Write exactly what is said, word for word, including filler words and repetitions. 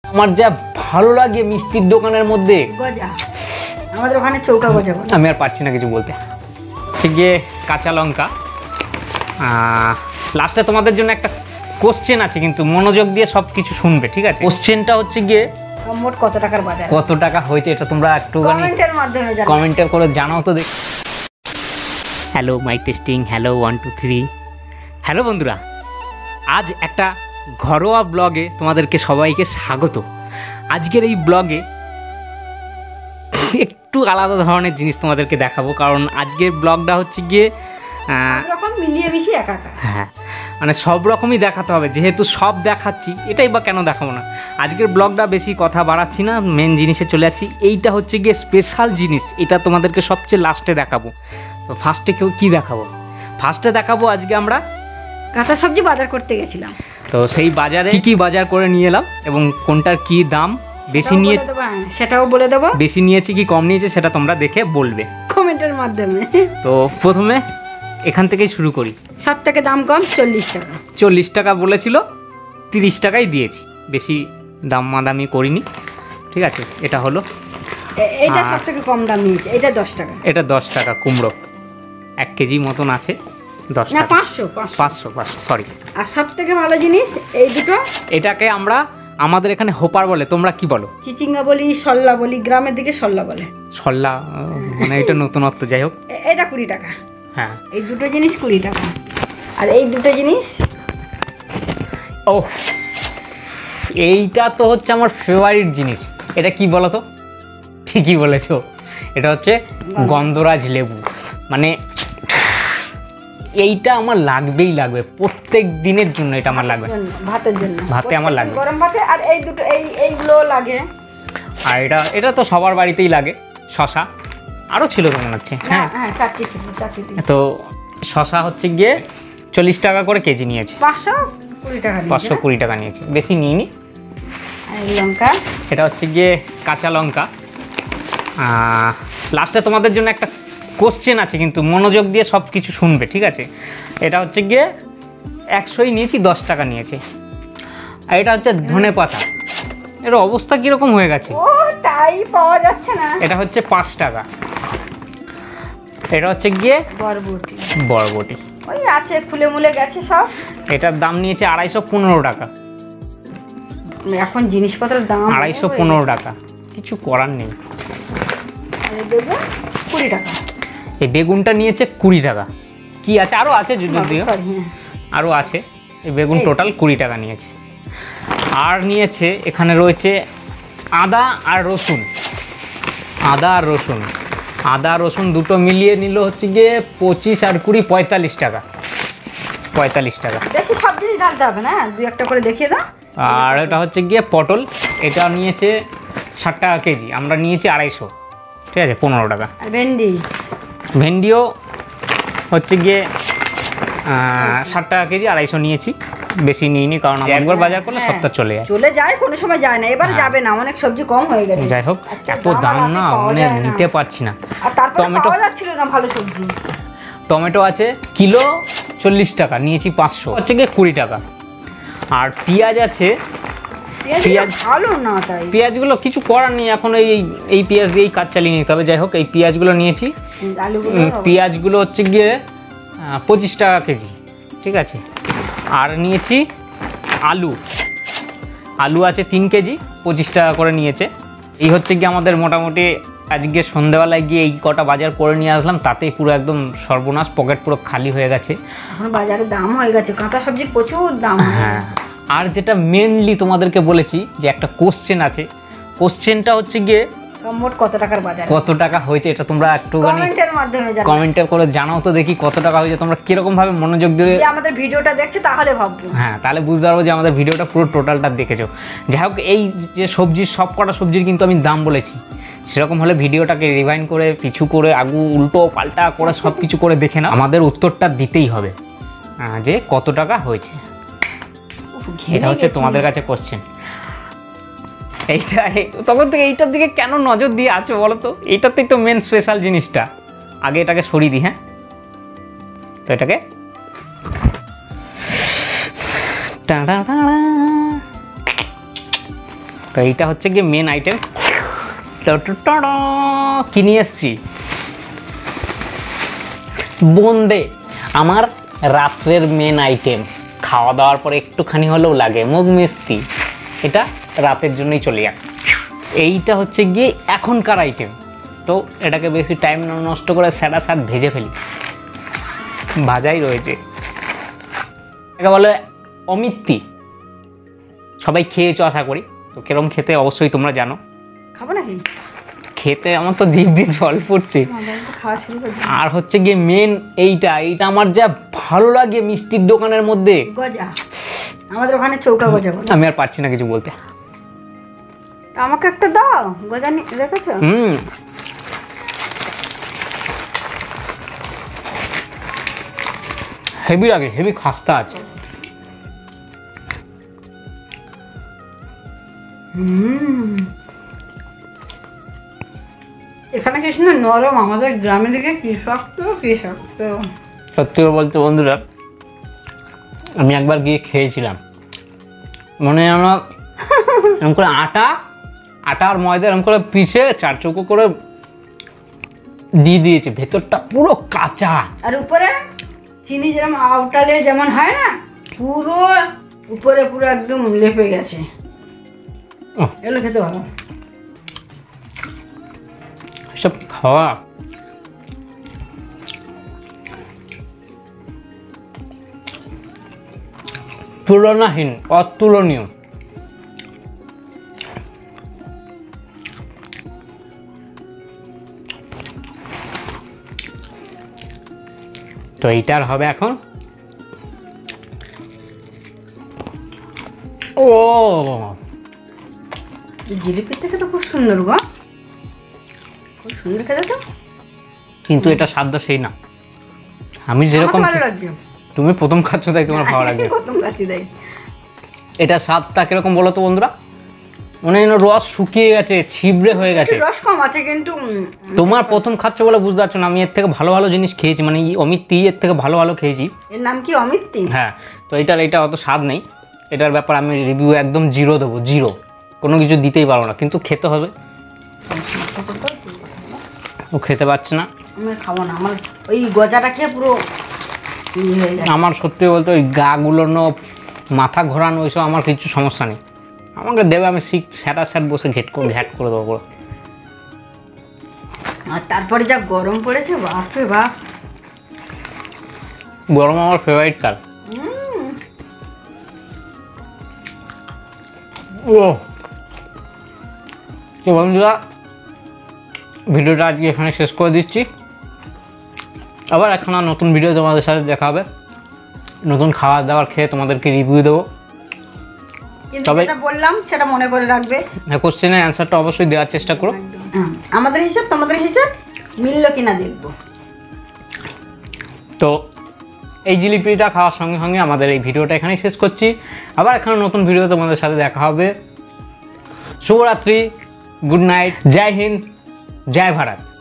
আমার যা ভালো লাগে মিষ্টির দোকানের মধ্যে গজা, আমাদের ওখানে চৌকা গজা বলে। আমি আর পারছি না কিছু বলতে। হচ্ছে গিয়ে কাঁচা লঙ্কা। লাস্টে তোমাদের জন্য একটা কোশ্চেন আছে, কিন্তু মনোযোগ দিয়ে সব কিছু শুনবে, ঠিক আছে? কোশ্চেনটা হচ্ছে গিয়ে মোট কত টাকার বাজার, কত টাকা হয়েছে এটা তোমরা একটুখানি কমেন্টের মাধ্যমে জানাও, কমেন্টে করে জানাও তো দেখি। Hello mike testing, hello one two three. Hello বন্ধুরা, আজ একটা ঘরোয়া ব্লগে তোমাদেরকে সবাইকে স্বাগত। আজকের এই ব্লগে একটু আলাদা ধরনের জিনিস তোমাদেরকে দেখাবো, কারণ আজকের ব্লগটা হচ্ছে গিয়ে রকম মিলিয়ে মিশিয়ে একাকার। হ্যাঁ, মানে সব রকমই দেখাতে হবে, যেহেতু সব দেখাচ্ছি এটাই বা কেন দেখাবো না। আজকের ব্লগটা বেশি কথা বাড়াচ্ছি না, মেন জিনিসে চলে যাচ্ছি। এইটা হচ্ছে গিয়ে স্পেশাল জিনিস, এটা তোমাদেরকে সবচেয়ে লাস্টে দেখাবো। তো ফার্স্টে কেউ কী দেখাবো? ফার্স্টে দেখাবো আজকে আমরা কাঁচা সবজি বাজার করতে গেছিলাম। তো সেই বাজারে কী কী বাজার করে নিয়ে এলাম এবং কোনটার কী দাম, বেশি নিয়ে সেটাও বলে দেবো, বেশি নিয়েছি কি কম নিয়েছে সেটা তোমরা দেখে বলবে কমেন্টের মাধ্যমে। তো প্রথমে এখান থেকেই শুরু করি। সব থেকে দাম কম চল্লিশ টাকা। চল্লিশ টাকা বলেছিল, তিরিশ টাকাই দিয়েছি, বেশি দাম মাদামি করিনি, ঠিক আছে? এটা হলো, এটা সব থেকে কম দাম নিয়েছে, এটা দশ টাকা। এটা দশ টাকা কুমড়ো, এক কেজি মতন আছে, দশ না টাকা। পাঁচশো পাঁচশো পাঁচশো সরি। আর সব থেকে ভালো জিনিস এই দুটো, এটাকে আমরা আমাদের এখানে হোপার বলে, তোমরা কি বলো? চিচিঙ্গা বলি, সল্লা বলি, গ্রামের দিকে সল্লা বলে। সল্লা মানে এটা নতুনত্ব, যাই হোক। এটা কুড়ি টাকা। হ্যাঁ, এই দুটো জিনিস কুড়ি টাকা। আর এই দুটো জিনিস, ও এইটা তো হচ্ছে আমার ফেভারিট জিনিস। এটা কি বলো তো? ঠিকই বলেছো, এটা হচ্ছে গন্ধরাজ লেবু। মানে এইটা আমার লাগবেই লাগবে, প্রত্যেক দিনের জন্য এটা আমার লাগবে, ভাতের জন্য, ভাতে আমার লাগবে, গরম ভাতে। আর এই দুটো এই এইগুলো লাগে। আর এটা এটা তো সবার বাড়িতেই লাগে। শশা আরও ছিল তো মনে হচ্ছে। হ্যাঁ হ্যাঁ, চারটি ছিল, চারটি। তো শশা হচ্ছে গিয়ে চল্লিশ টাকা করে কেজি নিয়েছে, পাঁচশো কুড়ি টাকা, পাঁচশো কুড়ি টাকা নিয়েছে, বেশি নিইনি। লঙ্কা, এটা হচ্ছে গিয়ে কাঁচা লঙ্কা। লাস্টে তোমাদের জন্য একটা কোশ্চেন আছে, কিন্তু মনোযোগ দিয়ে সব কিছু শুনবে, ঠিক আছে? এটা হচ্ছে গিয়ে একশোই নিয়েছি, দশ টাকা নিয়েছে। আর এটা হচ্ছে ধনে পাতা, এর অবস্থা কীরকম হয়ে গেছে, ও তাই পাওয়া যাচ্ছে না। এটা হচ্ছে পাঁচ টাকা। এটা হচ্ছে গিয়ে বরবটি, বরবটি ওই আছে, খুলে মুলে গেছে সব। এটার দাম নিয়েছে আড়াইশো পনেরো টাকা। এখন জিনিসপত্রের দাম আড়াইশো পনেরো টাকা, কিছু করার নেই। বেগুন কুড়ি টাকা। এই বেগুনটা নিয়েছে কুড়ি টাকা। কি আছে আরও আছে যদিও, আরও আছে। এই বেগুন টোটাল কুড়ি টাকা নিয়েছে। আর নিয়েছে এখানে রয়েছে আদা আর রসুন। আদা আর রসুন আদা রসুন দুটো মিলিয়ে নিল হচ্ছে গিয়ে পঁচিশ আর কুড়ি পঁয়তাল্লিশ টাকা। পঁয়তাল্লিশ টাকা। বেশি সব জিনিস ঢালতে হবে না, দুই একটা করে দেখিয়ে দাও। আর এটা হচ্ছে গিয়ে পটল, এটা নিয়েছে ষাট টাকা কেজি, আমরা নিয়েছি আড়াইশো, ঠিক আছে, পনেরো টাকা। আর ভেন্ডি, ভেন্ডিও হচ্ছে গিয়ে ষাট টাকা কেজি, আড়াইশো নিয়েছি, বেশি নিইনি, কারণ একবার বাজার করলে সপ্তাহ চলে যায়। চলে যায়, কোনো সময় যায় না, এবার যাবে না, অনেক সবজি কম হয়ে গেছে। যাই হোক, এত দাম না, মানে নিতে পারছি না। আর তারপর পাওয়া যাচ্ছিল না ভালো সবজি। টমেটো আছে কিলো চল্লিশ টাকা, নিয়েছি পাঁচশো, হচ্ছে গিয়ে কুড়ি টাকা। আর পেঁয়াজ আছে, পেঁয়াজ ভালো না, তাই পেঁয়াজগুলো কিছু করার নেই, এখন এই এই পেঁয়াজ দিয়েই কাজ চালিয়ে নিতে হবে। যাই হোক, এই পেঁয়াজগুলো নিয়েছি। পেঁয়াজগুলো হচ্ছে গিয়ে পঁচিশ টাকা কেজি, ঠিক আছে। আর নিয়েছি আলু, আলু আছে তিন কেজি, পঁচিশ টাকা করে নিয়েছে। এই হচ্ছে গিয়ে আমাদের মোটামুটি আজকে সন্ধ্যাবেলায় গিয়ে এই কটা বাজার করে নিয়ে আসলাম, তাতেই পুরো একদম সর্বনাশ, পকেট পুরো খালি হয়ে গেছে। এখন বাজারে দাম হয়ে গেছে, কাঁচা সবজির প্রচুর দাম। হ্যাঁ, আর যেটা মেনলি তোমাদেরকে বলেছি যে একটা কোশ্চেন আছে, কোশ্চেনটা হচ্ছে গিয়ে মোট কত টাকার বাজার, কত টাকা হয়েছে এটা তোমরা একটুখানি কমেন্টের মাধ্যমে জানাও, কমেন্টে করে জানাও তো দেখি কত টাকা হয়েছে। তোমরা কিরকম ভাবে মনোযোগ দিয়ে আমাদের ভিডিওটা দেখছো তাহলে ভাববো, হ্যাঁ, তাহলে বুঝতে পারবো যে আমাদের ভিডিওটা পুরো টোটালটা দেখেছো। যাই হোক, এই যে সবজির সব কটা সবজির কিন্তু আমি দাম বলেছি, সেরকম হলে ভিডিওটাকে রিভাইন্ড করে পিছু করে আগু উল্টো পাল্টা করে সব কিছু করে দেখে নাও, আমাদের উত্তরটা দিতেই হবে যে কত টাকা হয়েছে। এটা হচ্ছে তোমাদের কাছে কোশ্চেন। এইটা তখন থেকে এইটার দিকে কেন নজর দিয়ে আছো বলো তো? এইটাতেই তো মেন স্পেশাল জিনিসটা। আগে এটাকে সরিয়ে দিই। হ্যাঁ, তো এটাকে তো এইটা হচ্ছে গিয়ে মেন আইটেম। কি নিয়ে এসছি? বোঁদে, আমার রাত্রের মেন আইটেম। খাওয়া দাওয়ার পরে একটুখানি হলেও লাগে মুগ মিষ্টি, এটা রাতের জন্যই চলে যায়। এইটা হচ্ছে গিয়ে এখনকার আইটেম, তো এটাকে বেশি টাইম নষ্ট করে স্যাটা স্যাট ভেজে ফেলি। ভাজাই রয়েছে, একে বলে অমিত্তি। সবাই খেয়েছো আশা করি, তো কিরকম খেতে অবশ্যই তোমরা জানো। খাবো নাকি? খেতে আমার তো জিভ দিয়ে জল পড়ছে। খাওয়া শুরু করছি। আর হচ্ছে গিয়ে মেন এইটা, এইটা আমার যা ভালো লাগে মিষ্টির দোকানের মধ্যে, গজা। আমাদের ওখানে চৌকা গজা বলে। আমি আর পারছি না কিছু বলতে। আমাকে একটা দাও, গজা রেখেছো? হুম, হেভি লাগে, হেভি খাস্তা আছে। হুম, এখানে কৃষ্ণ নরম, আমাদের গ্রামের দিকে কি শক্ত কি শক্ত। সত্যি করে বলতে বন্ধুরা, আমি একবার গিয়ে খেয়েছিলাম, মনে হয় আমরা এরকম করে আটা আটা আর ময়দা এরকম করে পিষে চার চৌকো করে দিয়ে দিয়েছে, ভেতরটা পুরো কাঁচা। আর উপরে চিনি যেরকম আউটালে যেমন হয় না, পুরো উপরে পুরো একদম লেপে গেছে। ওহ, এগুলো খেতে ভালো। এসব খাওয়া তুলনাহীন, অতুলনীয়। তো এইটার হবে এখন। ও, জিলিপির থেকে তো খুব সুন্দর গো, খুব সুন্দর খেতে তো। কিন্তু এটা স্বাদটা সেই না। আমি যেরকম, ভালো লাগছে। তুমি প্রথম খাচ্ছ তাই তোমার ভালো লাগবে। প্রথম কাছে দেয়। এটা স্বাদটা কিরকম বলো তো বন্ধুরা? মনে হয় রস শুকিয়ে গেছে, ছিবড়ে হয়ে গেছে। রস কম আছে কিন্তু। তোমার প্রথম খাচ্ছ বলে বুঝতে পারছো না, আমি এর থেকে ভালো ভালো জিনিস খেয়েছি, মানে অমিত্তি এর থেকে ভালো ভালো খেয়েছি। এর নাম কি অমিত্তি? হ্যাঁ, তো এটার এটা অত স্বাদ নেই। এটার ব্যাপার আমি রিভিউ একদম জিরো দেবো, জিরো, কোনো কিছু দিতেই পারবো না, কিন্তু খেতে হবে। ও খেতে পারছে না। আমি খাবো না, আমার ওই গজাটা খেয়ে পুরো ইয়ে হয়ে যায়। আমার সত্যি বলতে ওই গা গুলোনো, মাথা ঘোরানো, ওইসব আমার কিছু সমস্যা নেই। আমাকে দেবে, আমি শিখ স্যাটা স্যাট বসে ঘেট করে ঘ্যাট করে দেবো পুরো। আর তারপরে যা গরম পড়েছে, বাপরে বাপ। গরম আমার ফেভারিট কাল। ও, তো বন্ধুরা, ভিডিওটা আজকে এখানে শেষ করে দিচ্ছি। আবার এখন আর নতুন ভিডিও তোমাদের সাথে দেখা হবে, নতুন খাবার দাবার খেয়ে তোমাদেরকে রিভিউ দেবো। কিন্তু তবে- যেটা বললাম সেটা মনে করে রাখবে। হ্যাঁ, কোশ্চেনের অ্যান্সারটা অবশ্যই দেওয়ার চেষ্টা করো। হ্যাঁ, আমাদের হিসাব তোমাদের হিসাব মিললো কিনা দেখবো। তো এই জিলিপিটা খাওয়ার সঙ্গে সঙ্গে আমাদের এই ভিডিওটা এখানেই শেষ করছি। আবার এখানে নতুন ভিডিও তোমাদের সাথে দেখা হবে। শুভরাত্রি, গুড নাইট, জয় হিন্দ, জয় ভারত।